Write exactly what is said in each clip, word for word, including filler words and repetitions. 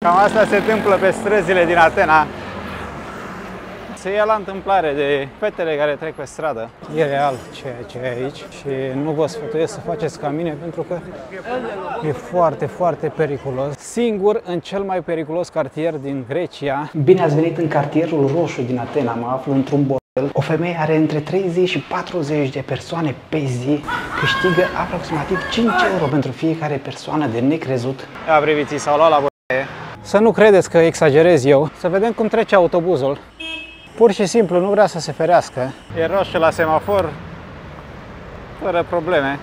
Cam asta se întâmplă pe străzile din Atena. Se ia la întâmplare de fetele care trec pe stradă. E real ceea ce e aici și nu vă sfătuiesc să faceți ca mine pentru că e foarte, foarte periculos. Singur în cel mai periculos cartier din Grecia. Bine ați venit în cartierul roșu din Atena. Mă aflu într-un bordel. O femeie are între treizeci și patruzeci de persoane pe zi. Câștigă aproximativ cinci euro pentru fiecare persoană, de necrezut. Avriviții s-au luat la băie. Să nu credeți că exagerez eu. Să vedem cum trece autobuzul. Pur și simplu nu vrea să se ferească. E roșu la semafor, fără probleme.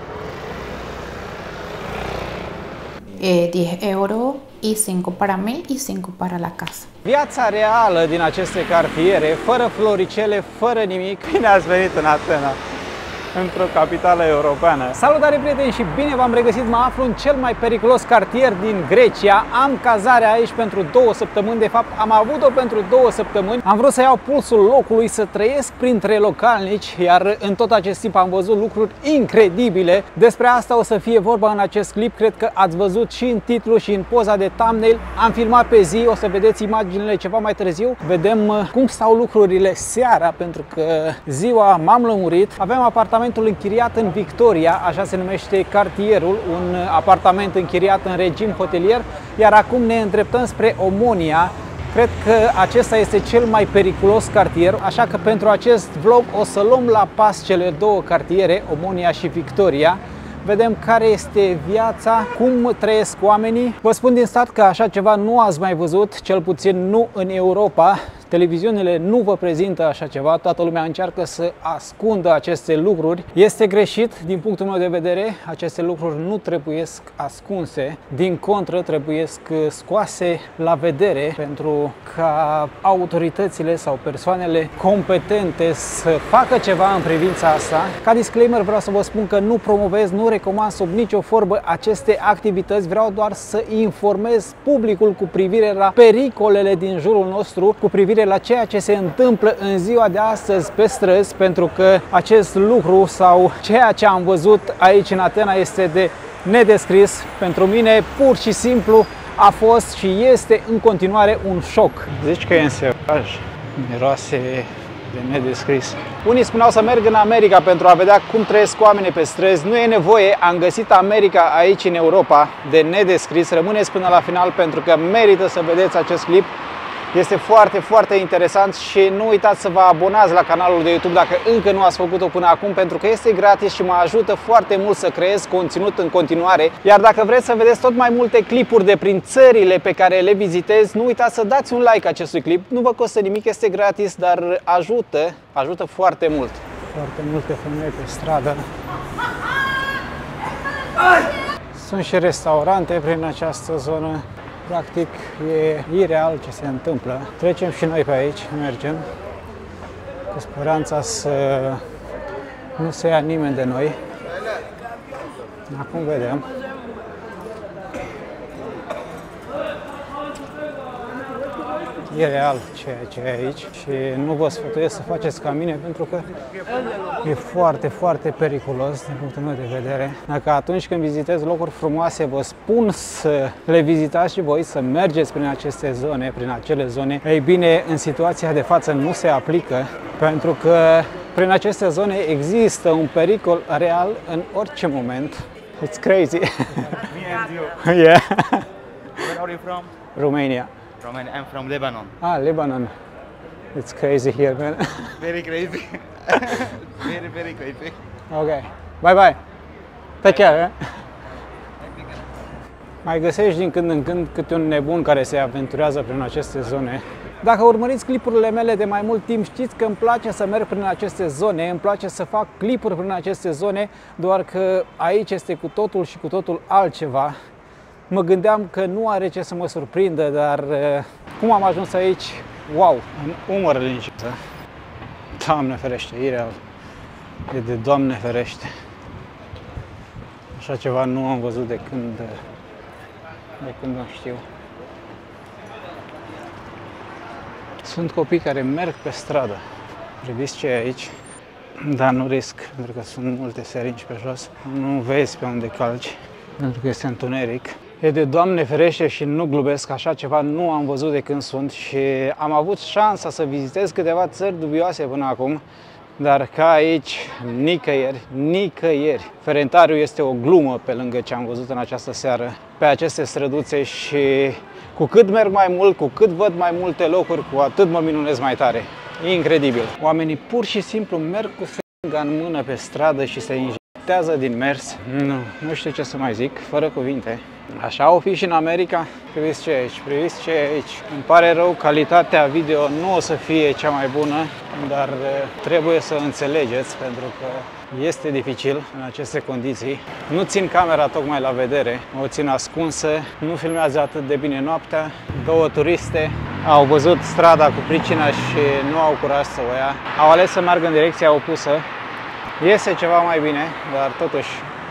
Eh, diez euro y cinco para mí y cinco para la casa. Viața reală din aceste cartiere, fără floricele, fără nimic. Bine ați venit în Atena, într-o capitală europeană. Salutare, prieteni, și bine v-am regăsit. Mă aflu în cel mai periculos cartier din Grecia. Am cazare aici pentru două săptămâni. De fapt, am avut-o pentru două săptămâni. Am vrut să iau pulsul locului, să trăiesc printre localnici, iar în tot acest timp am văzut lucruri incredibile. Despre asta o să fie vorba în acest clip. Cred că ați văzut și în titlu și în poza de thumbnail. Am filmat pe zi, o să vedeți imaginile ceva mai târziu. Vedem cum stau lucrurile seara, pentru că ziua m-am lămurit. Avem apartament închiriat în Victoria, așa se numește cartierul, un apartament închiriat în regim hotelier, iar acum ne îndreptăm spre Omonia. Cred că acesta este cel mai periculos cartier, așa că pentru acest vlog o să luăm la pas cele două cartiere, Omonia și Victoria. Vedem care este viața, cum trăiesc oamenii. Vă spun din start că așa ceva nu ați mai văzut, cel puțin nu în Europa. Televiziunile nu vă prezintă așa ceva, toată lumea încearcă să ascundă aceste lucruri. Este greșit din punctul meu de vedere, aceste lucruri nu trebuiesc ascunse, din contră trebuiesc scoase la vedere pentru ca autoritățile sau persoanele competente să facă ceva în privința asta. Ca disclaimer vreau să vă spun că nu promovez, nu recomand sub nicio formă aceste activități, vreau doar să informez publicul cu privire la pericolele din jurul nostru, cu privire la ceea ce se întâmplă în ziua de astăzi pe străzi, pentru că acest lucru sau ceea ce am văzut aici în Atena este de nedescris. Pentru mine pur și simplu a fost și este în continuare un șoc. Zici că e în servaj, miroase de nedescris. Unii spuneau să merg în America pentru a vedea cum trăiesc oamenii pe străzi. Nu e nevoie, am găsit America aici în Europa, de nedescris. Rămâneți până la final pentru că merită să vedeți acest clip. Este foarte, foarte interesant și nu uitați să vă abonați la canalul de YouTube dacă încă nu ați făcut-o până acum, pentru că este gratis și mă ajută foarte mult să creez conținut în continuare. Iar dacă vreți să vedeți tot mai multe clipuri de prin țările pe care le vizitez, nu uitați să dați un like acestui clip. Nu vă costă nimic, este gratis, dar ajută, ajută foarte mult. Foarte multe femei pe stradă. Sunt și restaurante prin această zonă. Practic e ireal ce se întâmplă. Trecem și noi pe aici, mergem cu speranța să nu se ia nimeni de noi. Acum vedem. E real ceea ce e aici și nu vă sfătuiesc să faceți ca mine pentru că e foarte, foarte periculos din punctul meu de vedere. Dacă atunci când vizitez locuri frumoase vă spun să le vizitați și voi, să mergeți prin aceste zone, prin acele zone, ei bine, în situația de față nu se aplică, pentru că prin aceste zone există un pericol real în orice moment. It's crazy. Me and you. Yeah. Where are you from? Romania. Romania. I'm from Lebanon. Ah, Lebanon. It's crazy here, man. Very crazy. very, very crazy. Ok. Bye, bye. Take care, eh? Mai găsești din când în când câte un nebun care se aventurează prin aceste zone. Dacă urmăriți clipurile mele de mai mult timp, știți că îmi place să merg prin aceste zone, îmi place să fac clipuri prin aceste zone, doar că aici este cu totul și cu totul altceva. Mă gândeam că nu are ce să mă surprindă, dar cum am ajuns aici, wow, în umăr liniștită. Doamne ferește, ireal. E de Doamne ferește. Așa ceva nu am văzut de când, de când nu știu. Sunt copii care merg pe stradă. Priviți ce e aici, dar nu risc, pentru că sunt multe seringi pe jos. Nu vezi pe unde calci, pentru că este întuneric. E de Doamne ferește și nu glumesc, așa ceva nu am văzut de când sunt și am avut șansa să vizitez câteva țări dubioase până acum, dar ca aici, nicăieri, nicăieri. Ferentariu este o glumă pe lângă ce am văzut în această seară pe aceste străduțe și cu cât merg mai mult, cu cât văd mai multe locuri, cu atât mă minunez mai tare. E incredibil. Oamenii pur și simplu merg cu seringa în mână pe stradă și se injectează din mers. Nu, nu știu ce să mai zic, fără cuvinte. Așa o fi și în America. Priviți ce e aici, priviți ce e aici. Îmi pare rău, calitatea video nu o să fie cea mai bună, dar trebuie să înțelegeți pentru că este dificil în aceste condiții. Nu țin camera tocmai la vedere, o țin ascunsă, nu filmează atât de bine noaptea. Două turiste au văzut strada cu pricina și nu au curaj să o ia. Au ales să meargă în direcția opusă. Iese ceva mai bine, dar totuși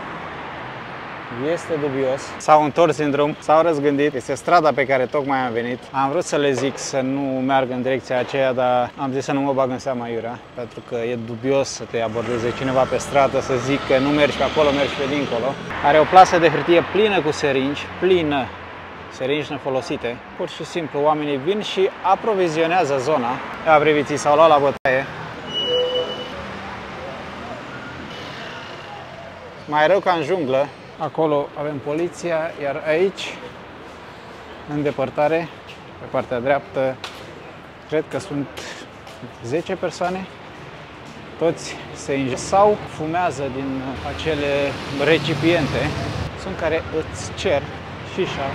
este dubios. S-au întors în drum, s-au răzgândit. Este strada pe care tocmai am venit. Am vrut să le zic să nu meargă în direcția aceea, dar am zis să nu mă bag în seama iurea, pentru că e dubios să te abordeze cineva pe stradă, să zic că nu mergi pe acolo, mergi pe dincolo. Are o plasă de hârtie plină cu seringi, plină, seringi nefolosite. Pur și simplu oamenii vin și aprovizionează zona. Ia priviți, s-au luat la bătaie. Mai rău ca în junglă. Acolo avem poliția, iar aici, în depărtare, pe partea dreaptă, cred că sunt zece persoane. Toți se injectează sau fumează din acele recipiente. Sunt care îți cer șișa.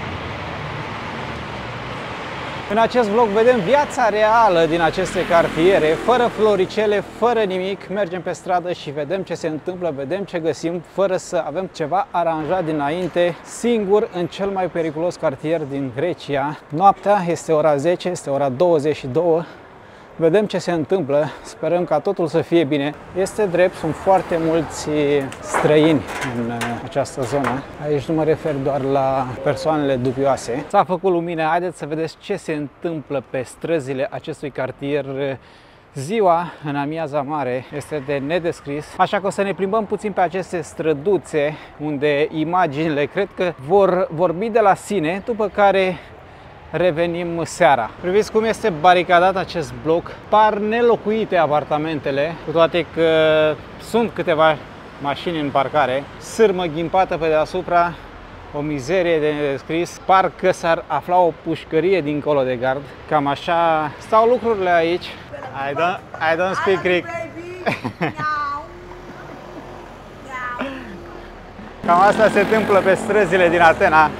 În acest vlog vedem viața reală din aceste cartiere, fără floricele, fără nimic. Mergem pe stradă și vedem ce se întâmplă, vedem ce găsim, fără să avem ceva aranjat dinainte, singur în cel mai periculos cartier din Grecia. Noaptea este ora zece, este ora douăzeci și două. Vedem ce se întâmplă, sperăm ca totul să fie bine. Este drept, sunt foarte mulți străini în această zonă. Aici nu mă refer doar la persoanele dubioase. S-a făcut lumină, haideți să vedeți ce se întâmplă pe străzile acestui cartier. Ziua, în amiaza mare, este de nedescris, așa că o să ne plimbăm puțin pe aceste străduțe, unde imaginile cred că vor vorbi de la sine, după care revenim seara. Priviți cum este baricadat acest bloc. Par nelocuite apartamentele, cu toate că sunt câteva mașini în parcare. Sârmă ghimpată pe deasupra, o mizerie de nedescris. Parcă s-ar afla o pușcărie dincolo de gard. Cam așa stau lucrurile aici. I don't, I don't speak Greek. Cam asta se întâmplă pe străzile din Atena.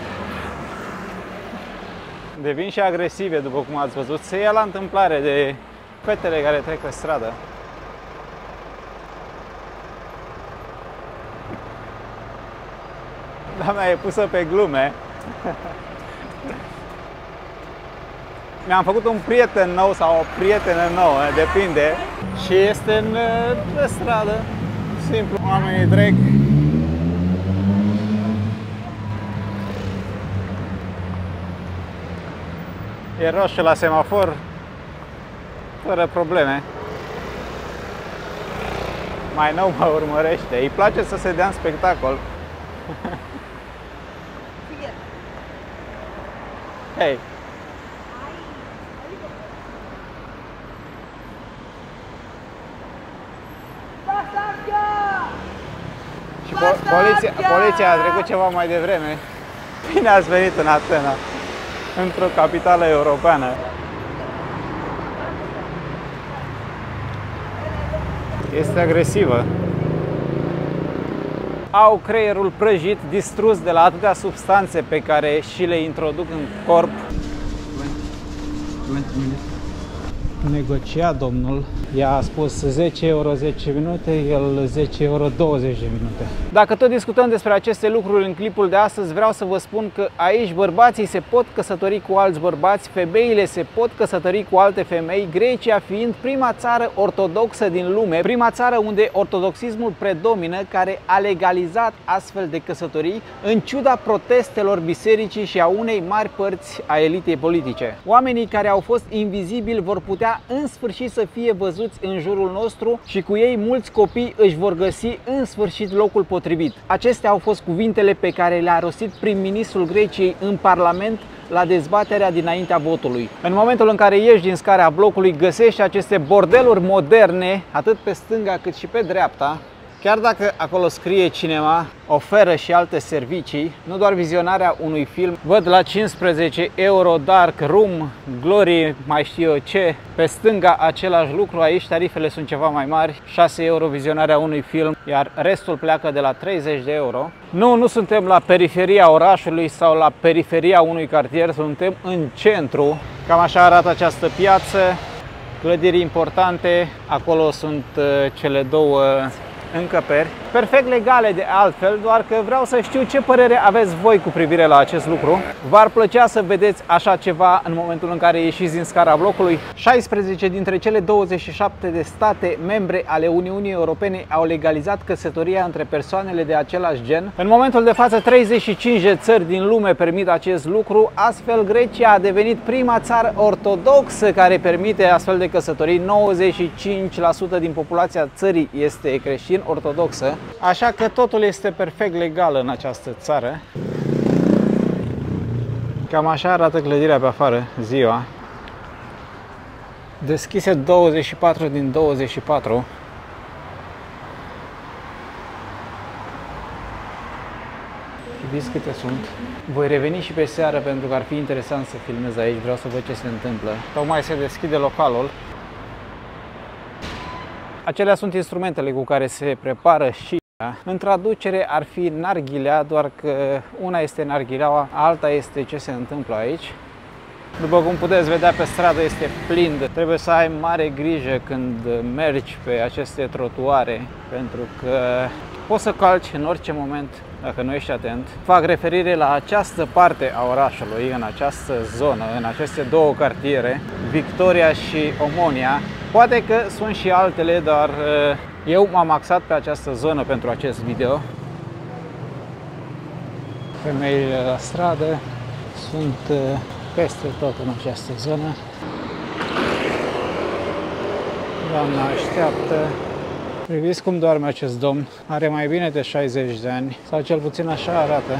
Devin și agresive, după cum ați văzut, se ia la întâmplare de fetele care trec pe stradă. Doamna e pusă pe glume. Mi-am făcut un prieten nou sau o prietenă nouă, depinde. Și este în pe stradă, simplu, oamenii trec. E roșu la semafor, fără probleme. Mai nou mă urmărește, îi place să se dea în spectacol. Hei! Și po poliția, poliția a trecut ceva mai devreme. Bine ați venit în Atena, într-o capitală europeană. Este agresivă. Au creierul prăjit, distrus de la atâtea substanțe pe care și le introduc în corp. Negocia domnul. Ea a spus zece euro zece minute, el zece euro douăzeci de minute. Dacă tot discutăm despre aceste lucruri în clipul de astăzi, vreau să vă spun că aici bărbații se pot căsători cu alți bărbați, femeile se pot căsători cu alte femei, Grecia fiind prima țară ortodoxă din lume, prima țară unde ortodoxismul predomină, care a legalizat astfel de căsătorii, în ciuda protestelor bisericii și a unei mari părți a elitei politice. Oamenii care au fost invizibili vor putea în sfârșit să fie văzuți văzuți în jurul nostru și cu ei mulți copii își vor găsi în sfârșit locul potrivit. Acestea au fost cuvintele pe care le-a rostit prim-ministrul Greciei în Parlament la dezbaterea dinaintea votului. În momentul în care ieși din scara blocului, găsești aceste bordeluri moderne, atât pe stânga cât și pe dreapta. Chiar dacă acolo scrie cinema, oferă și alte servicii, nu doar vizionarea unui film. Văd la cincisprezece euro Dark Room, Glory, mai știu eu ce. Pe stânga același lucru, aici tarifele sunt ceva mai mari, șase euro vizionarea unui film, iar restul pleacă de la treizeci de euro. Nu, nu suntem la periferia orașului sau la periferia unui cartier, suntem în centru. Cam așa arată această piață, clădiri importante, acolo sunt cele două încăperi, perfect legale de altfel, doar că vreau să știu ce părere aveți voi cu privire la acest lucru. V-ar plăcea să vedeți așa ceva în momentul în care ieșiți din scara blocului? șaisprezece dintre cele douăzeci și șapte de state membre ale Uniunii Europene au legalizat căsătoria între persoanele de același gen. În momentul de față, treizeci și cinci de țări din lume permit acest lucru, astfel Grecia a devenit prima țară ortodoxă care permite astfel de căsătorii. nouăzeci și cinci la sută din populația țării este creștin ortodoxă, așa că totul este perfect legal în această țară. Cam așa arată clădirea pe afară ziua. Deschise douăzeci și patru din douăzeci și patru. Iubiți câte sunt. Voi reveni și pe seară pentru că ar fi interesant să filmez aici, vreau să văd ce se întâmplă. Tocmai se deschide localul. Acelea sunt instrumentele cu care se prepară și în traducere ar fi narghilea, doar că una este narghileaua, alta este ce se întâmplă aici. După cum puteți vedea, pe stradă este plin de... Trebuie să ai mare grijă când mergi pe aceste trotuare, pentru că poți să calci în orice moment dacă nu ești atent. Fac referire la această parte a orașului, în această zonă, în aceste două cartiere, Victoria și Omonia. Poate că sunt și altele, dar eu m-am axat pe această zonă pentru acest video. Femeile la stradă sunt peste tot în această zonă. Doamna așteaptă. Priviți cum doarme acest domn. Are mai bine de șaizeci de ani, sau cel puțin așa arată.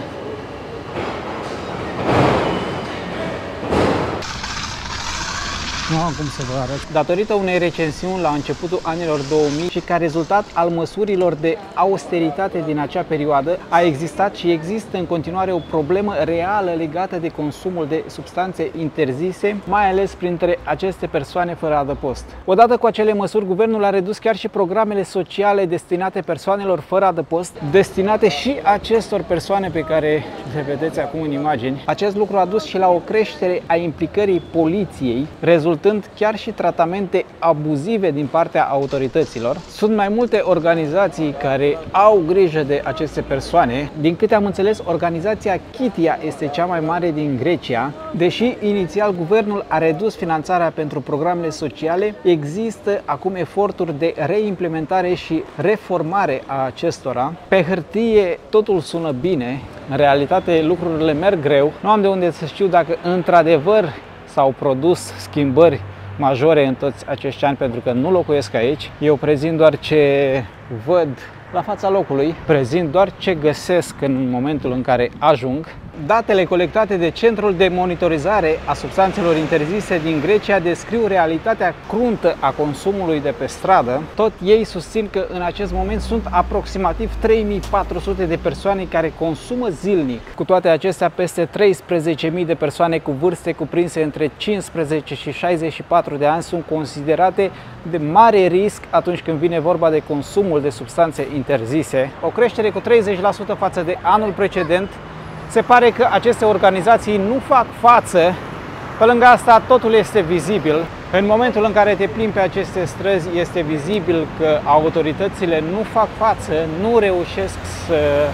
Nu am cum să vă arăt. Datorită unei recensiuni la începutul anilor două mii și ca rezultat al măsurilor de austeritate din acea perioadă, a existat și există în continuare o problemă reală legată de consumul de substanțe interzise, mai ales printre aceste persoane fără adăpost. Odată cu acele măsuri, guvernul a redus chiar și programele sociale destinate persoanelor fără adăpost, destinate și acestor persoane pe care le vedeți acum în imagini. Acest lucru a dus și la o creștere a implicării poliției, rezultând chiar și tratamente abuzive din partea autorităților. Sunt mai multe organizații care au grijă de aceste persoane. Din câte am înțeles, organizația Kitia este cea mai mare din Grecia. Deși inițial guvernul a redus finanțarea pentru programele sociale, există acum eforturi de reimplementare și reformare a acestora. Pe hârtie totul sună bine, în realitate lucrurile merg greu. Nu am de unde să știu dacă într-adevăr s-au produs schimbări majore în toți acești ani, pentru că nu locuiesc aici. Eu prezint doar ce văd la fața locului, prezint doar ce găsesc în momentul în care ajung. Datele colectate de Centrul de Monitorizare a Substanțelor Interzise din Grecia descriu realitatea cruntă a consumului de pe stradă. Tot ei susțin că în acest moment sunt aproximativ trei mii patru sute de persoane care consumă zilnic. Cu toate acestea, peste treisprezece mii de persoane cu vârste cuprinse între cincisprezece și șaizeci și patru de ani sunt considerate de mare risc atunci când vine vorba de consumul de substanțe interzise. O creștere cu treizeci la sută față de anul precedent. Se pare că aceste organizații nu fac față. Pe lângă asta, totul este vizibil. În momentul în care te plimbi pe aceste străzi, este vizibil că autoritățile nu fac față, nu reușesc să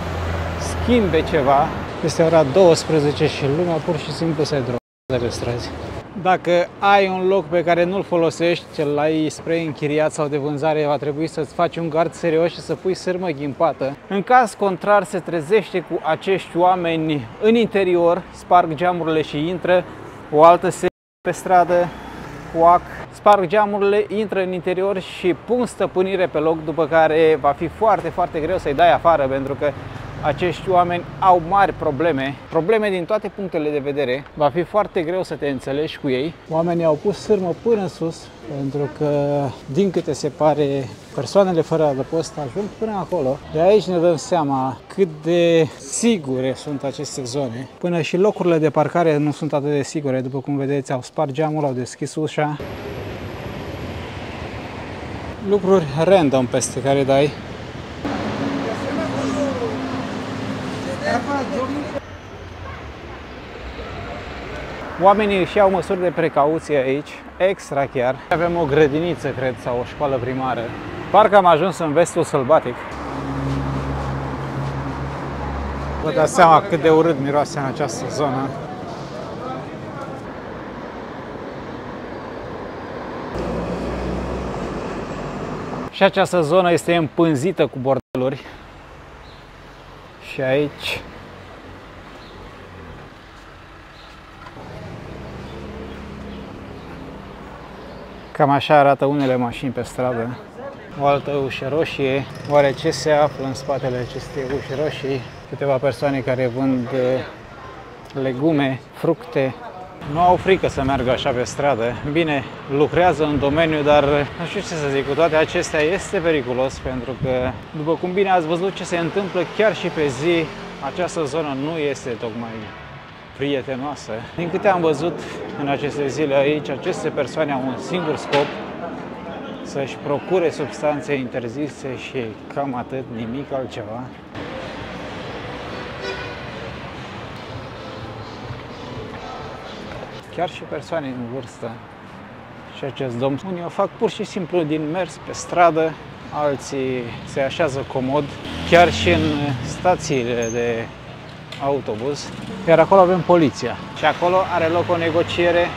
schimbe ceva. Este ora douăsprezece și lumea pur și simplu se drogează pe străzi. Dacă ai un loc pe care nu-l folosești, îl ai spre închiriat sau de vânzare, va trebui să-ți faci un gard serios și să pui sârmă ghimpată. În caz contrar, se trezește cu acești oameni în interior, sparg geamurile și intră, o altă serie pe stradă, coac, sparg geamurile, intră în interior și pun stăpânire pe loc, după care va fi foarte, foarte greu să-i dai afară, pentru că acești oameni au mari probleme, probleme din toate punctele de vedere. Va fi foarte greu să te înțelegi cu ei. Oamenii au pus sârmă până în sus, pentru că, din câte se pare, persoanele fără adăpost ajung până acolo. De aici ne dăm seama cât de sigure sunt aceste zone. Până și locurile de parcare nu sunt atât de sigure. După cum vedeți, au spart geamul, au deschis ușa. Lucruri random peste care dai. Oamenii își iau măsuri de precauție aici, extra chiar. Avem o grădiniță, cred, sau o școală primară. Parcă am ajuns în vestul sălbatic. Vă dați seama cât de urât miroase în această zonă. Și această zonă este împânzită cu bordeluri. Și aici cam așa arată unele mașini pe stradă. O altă ușă roșie. Oare ce se află în spatele acestei uși roșii? Câteva persoane care vând legume, fructe. Nu au frică să meargă așa pe stradă. Bine, lucrează în domeniu, dar nu știu ce să zic, cu toate acestea este periculos, pentru că, după cum bine ați văzut ce se întâmplă chiar și pe zi, această zonă nu este tocmai prietenoasă. Din câte am văzut în aceste zile aici, aceste persoane au un singur scop: să-și procure substanțe interzise și cam atât, nimic altceva. Chiar și persoane în vârstă și acest domn, unii o fac pur și simplu din mers pe stradă, alții se așează comod, chiar și în stațiile de autobuz. Iar acolo avem poliția și acolo are loc o negociere.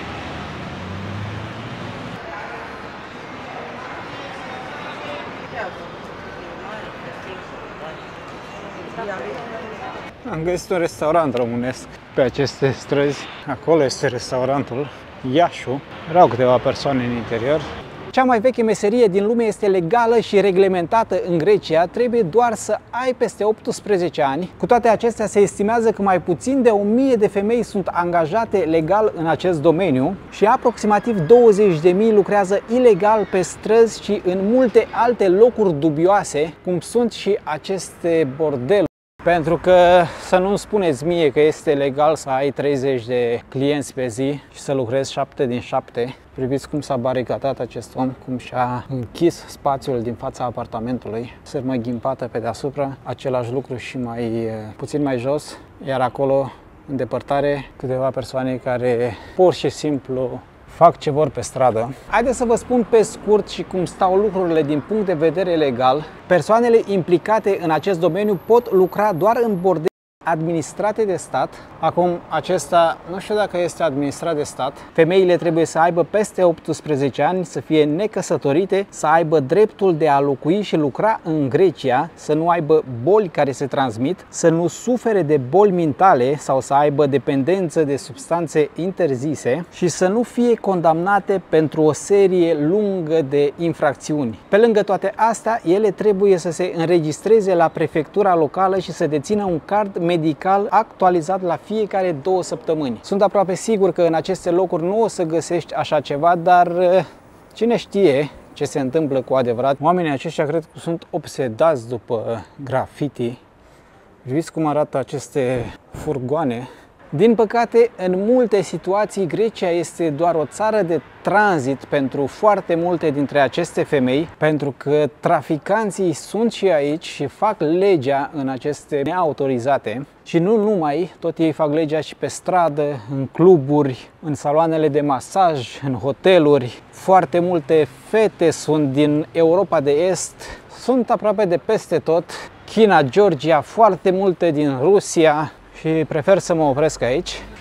Am găsit un restaurant românesc pe aceste străzi. Acolo este restaurantul Iașu. Erau câteva persoane în interior. Cea mai veche meserie din lume este legală și reglementată în Grecia. Trebuie doar să ai peste optsprezece ani. Cu toate acestea, se estimează că mai puțin de o mie de femei sunt angajate legal în acest domeniu și aproximativ douăzeci de mii lucrează ilegal pe străzi și în multe alte locuri dubioase, cum sunt și aceste bordeluri. Pentru că să nu-mi spuneți mie că este legal să ai treizeci de clienți pe zi și să lucrezi șapte din șapte. Priviți cum s-a baricadat acest om, cum și-a închis spațiul din fața apartamentului, sârmă ghimpată pe deasupra, același lucru și mai puțin mai jos, iar acolo, în depărtare, câteva persoane care pur și simplu fac ce vor pe stradă. Haideți să vă spun pe scurt și cum stau lucrurile din punct de vedere legal. Persoanele implicate în acest domeniu pot lucra doar în bordele administrate de stat. Acum, acesta nu știu dacă este administrat de stat. Femeile trebuie să aibă peste optsprezece ani, să fie necăsătorite, să aibă dreptul de a locui și lucra în Grecia, să nu aibă boli care se transmit, să nu sufere de boli mentale sau să aibă dependență de substanțe interzise și să nu fie condamnate pentru o serie lungă de infracțiuni. Pe lângă toate astea, ele trebuie să se înregistreze la prefectura locală și să dețină un card medical actualizat la fiecare două săptămâni. Sunt aproape sigur că în aceste locuri nu o să găsești așa ceva, dar cine știe ce se întâmplă cu adevărat. Oamenii aceștia cred că sunt obsedați după graffiti. Știți cum arată aceste furgoane? Din păcate, în multe situații, Grecia este doar o țară de tranzit pentru foarte multe dintre aceste femei, pentru că traficanții sunt și aici și fac legea în aceste neautorizate. Și nu numai, tot ei fac legea și pe stradă, în cluburi, în saloanele de masaj, în hoteluri. Foarte multe fete sunt din Europa de Est, sunt aproape de peste tot. China, Georgia, foarte multe din Rusia. Și prefer să mă opresc aici.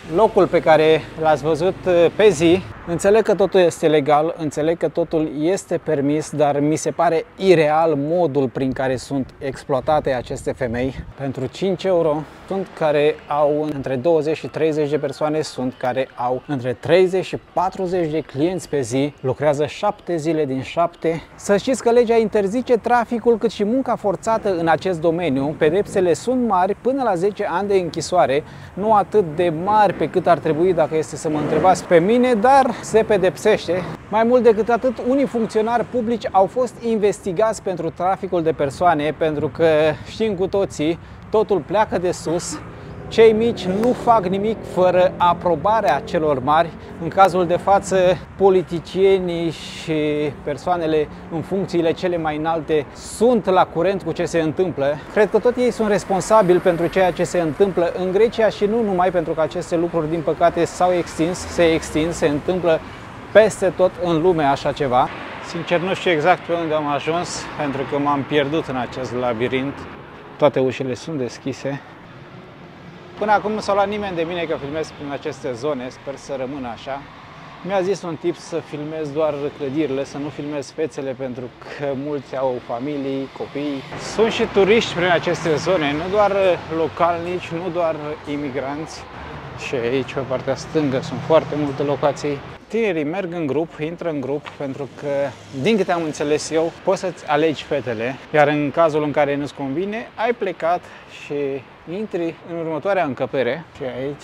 locul pe care l-ați văzut pe zi. Înțeleg că totul este legal, înțeleg că totul este permis, dar mi se pare ireal modul prin care sunt exploatate aceste femei. Pentru cinci euro sunt care au între douăzeci și treizeci de persoane, sunt care au între treizeci și patruzeci de clienți pe zi, lucrează șapte zile din șapte. Să știți că legea interzice traficul cât și munca forțată în acest domeniu. Pedepsele sunt mari, până la zece ani de închisoare, nu atât de mari pe cât ar trebui dacă este să mă întrebați pe mine, dar se pedepsește. Mai mult decât atât, unii funcționari publici au fost investigați pentru traficul de persoane, pentru că știm cu toții, totul pleacă de sus. Cei mici nu fac nimic fără aprobarea celor mari. În cazul de față, politicienii și persoanele în funcțiile cele mai înalte sunt la curent cu ce se întâmplă. Cred că tot ei sunt responsabili pentru ceea ce se întâmplă în Grecia și nu numai, pentru că aceste lucruri, din păcate, s-au extins, se extind, se întâmplă peste tot în lume așa ceva. Sincer, nu știu exact pe unde am ajuns, pentru că m-am pierdut în acest labirint. Toate ușile sunt deschise. Până acum nu s-a luat nimeni de mine că filmez prin aceste zone, sper să rămână așa. Mi-a zis un tip să filmez doar clădirile, să nu filmez fețele, pentru că mulți au familii, copii. Sunt și turiști prin aceste zone, nu doar localnici, nu doar imigranți. Și aici, pe partea stângă, sunt foarte multe locații. Tinerii merg în grup, intră în grup, pentru că, din câte am înțeles eu, poți să-ți alegi fetele, iar în cazul în care nu-ți convine, ai plecat și intri în următoarea încăpere. Și aici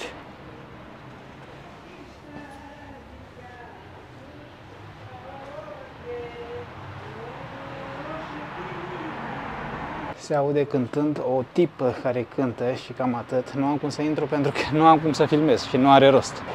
se aude cântând o tipă care cântă și cam atât. Nu am cum să intru pentru că nu am cum să filmez și nu are rost.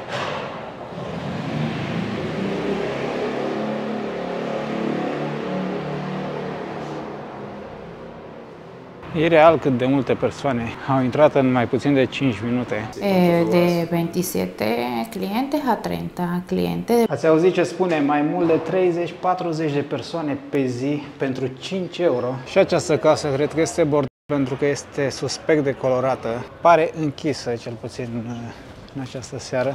E real cât de multe persoane au intrat în mai puțin de cinci minute. De veintisiete clientes a treizeci clientes. Ați auzit ce spune? Mai mult de treizeci patruzeci de persoane pe zi pentru cinci euro. Și această casă cred că este bordel pentru că este suspect de colorată. Pare închisă, cel puțin în această seară.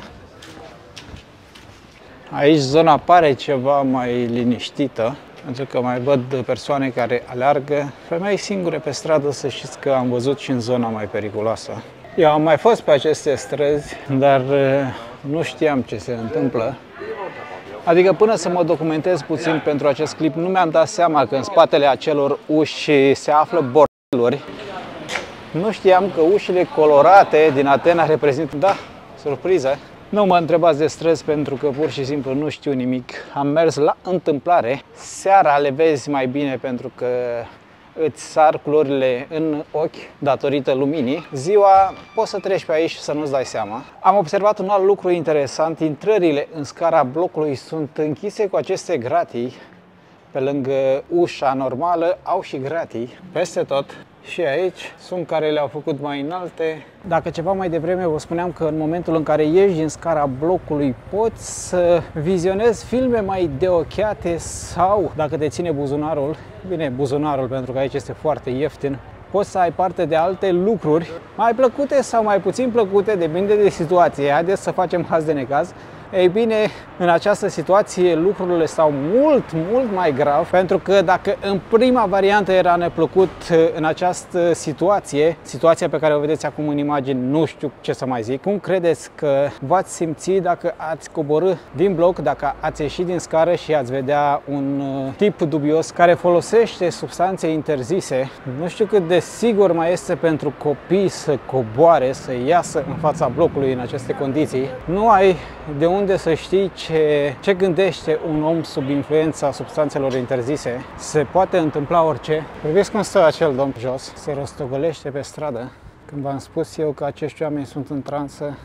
Aici zona pare ceva mai liniștită, pentru că mai văd persoane care aleargă. Femei singure pe stradă, să știți că am văzut și în zona mai periculoasă. Eu am mai fost pe aceste străzi, dar nu știam ce se întâmplă. Adică până să mă documentez puțin pentru acest clip, nu mi-am dat seama că în spatele acelor uși se află bordeluri. Nu știam că ușile colorate din Atena reprezintă... Da, surpriză! Nu mă întrebați de străzi pentru că pur și simplu nu știu nimic. Am mers la întâmplare. Seara le vezi mai bine pentru că îți sar culorile în ochi datorită luminii. Ziua poți să treci pe aici și să nu-ți dai seama. Am observat un alt lucru interesant. Intrările în scara blocului sunt închise cu aceste gratii. Pe lângă ușa normală au și gratii peste tot. Și aici sunt care le-au făcut mai înalte. Dacă ceva mai devreme vă spuneam că în momentul în care ieși din scara blocului poți să vizionezi filme mai deocheate sau, dacă te ține buzunarul, bine, buzunarul pentru că aici este foarte ieftin, poți să ai parte de alte lucruri mai plăcute sau mai puțin plăcute, depinde de situație. Haideți să facem haz de necaz. Ei bine, în această situație lucrurile stau mult, mult mai grav, pentru că dacă în prima variantă era neplăcut în această situație, situația pe care o vedeți acum în imagini, nu știu ce să mai zic, cum credeți că v-ați simți dacă ați coborî din bloc, dacă ați ieși din scară și ați vedea un tip dubios care folosește substanțe interzise? Nu știu cât de sigur mai este pentru copii să coboare, să iasă în fața blocului în aceste condiții. Nu ai de unde să știi ce, ce gândește un om sub influența substanțelor interzise. Se poate întâmpla orice. Priviți cum stă acel domn jos, se rostogolește pe stradă. Când v-am spus eu că acești oameni sunt în transă,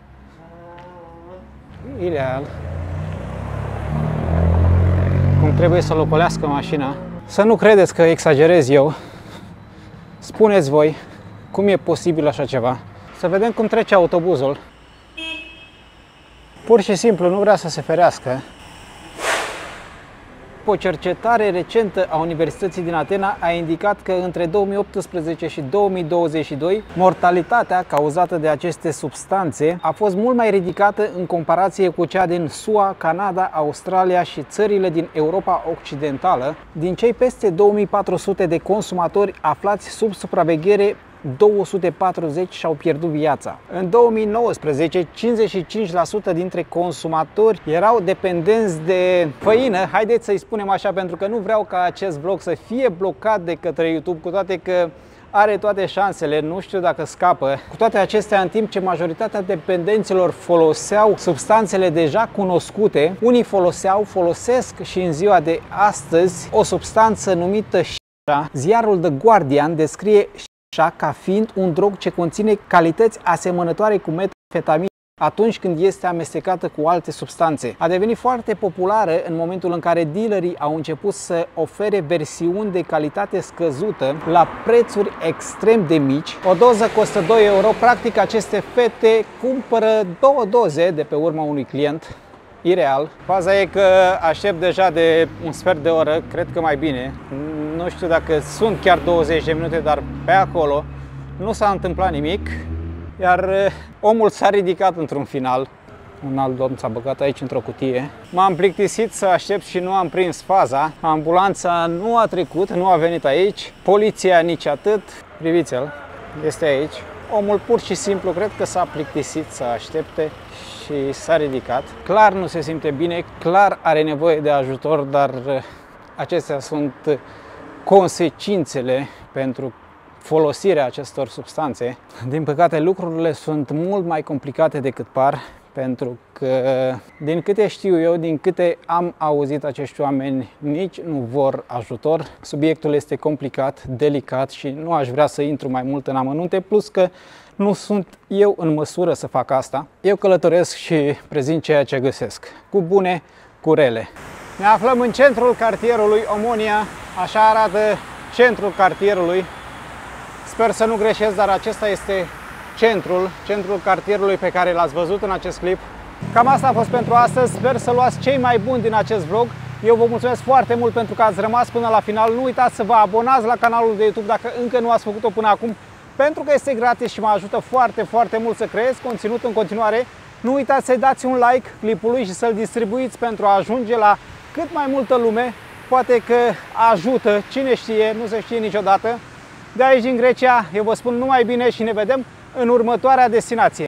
ireal. Cum trebuie să locolească mașina. Să nu credeți că exagerez eu. Spuneți voi cum e posibil așa ceva. Să vedem cum trece autobuzul. Pur și simplu nu vrea să se ferească. timp, o cercetare recentă a Universității din Atena a indicat că între două mii optsprezece și două mii douăzeci și doi mortalitatea cauzată de aceste substanțe a fost mult mai ridicată în comparație cu cea din S U A, Canada, Australia și țările din Europa Occidentală. Din cei peste două mii patru sute de consumatori aflați sub supraveghere, două sute patruzeci și-au pierdut viața. În două mii nouăsprezece, cincizeci și cinci la sută dintre consumatori erau dependenți de făină, haideți să-i spunem așa, pentru că nu vreau ca acest vlog să fie blocat de către YouTube, cu toate că are toate șansele, nu știu dacă scapă. Cu toate acestea, în timp ce majoritatea dependenților foloseau substanțele deja cunoscute, unii foloseau, folosesc și în ziua de astăzi o substanță numită șișa. Ziarul The Guardian descrie ca fiind un drog ce conține calități asemănătoare cu metamfetamină atunci când este amestecată cu alte substanțe. A devenit foarte populară în momentul în care dealerii au început să ofere versiuni de calitate scăzută la prețuri extrem de mici. O doză costă doi euro. Practic, aceste fete cumpără două doze de pe urma unui client. Ireal. Faza e că aștept deja de un sfert de oră, cred că mai bine. Nu știu dacă sunt chiar douăzeci de minute, dar pe acolo nu s-a întâmplat nimic. Iar omul s-a ridicat într-un final. Un alt domn s-a băgat aici într-o cutie. M-am plictisit să aștept și nu am prins faza. Ambulanța nu a trecut, nu a venit aici. Poliția nici atât. Priviți-l, este aici. Omul pur și simplu cred că s-a plictisit să aștepte și s-a ridicat. Clar nu se simte bine, clar are nevoie de ajutor, dar acestea sunt consecințele pentru folosirea acestor substanțe. Din păcate, lucrurile sunt mult mai complicate decât par, pentru că, din câte știu eu, din câte am auzit, acești oameni nici nu vor ajutor. Subiectul este complicat, delicat și nu aș vrea să intru mai mult în amănunte, plus că nu sunt eu în măsură să fac asta. Eu călătoresc și prezint ceea ce găsesc, cu bune, cu rele. Ne aflăm în centrul cartierului Omonia, așa arată centrul cartierului. Sper să nu greșesc, dar acesta este centrul, centrul cartierului pe care l-ați văzut în acest clip. Cam asta a fost pentru astăzi, sper să luați cei mai buni din acest vlog. Eu vă mulțumesc foarte mult pentru că ați rămas până la final. Nu uitați să vă abonați la canalul de YouTube dacă încă nu ați făcut-o până acum, pentru că este gratis și mă ajută foarte, foarte mult să creez conținut în continuare. Nu uitați să-i dați un like clipului și să-l distribuiți pentru a ajunge la cât mai multă lume. Poate că ajută, cine știe, nu se știe niciodată. De aici din Grecia, eu vă spun numai bine și ne vedem în următoarea destinație.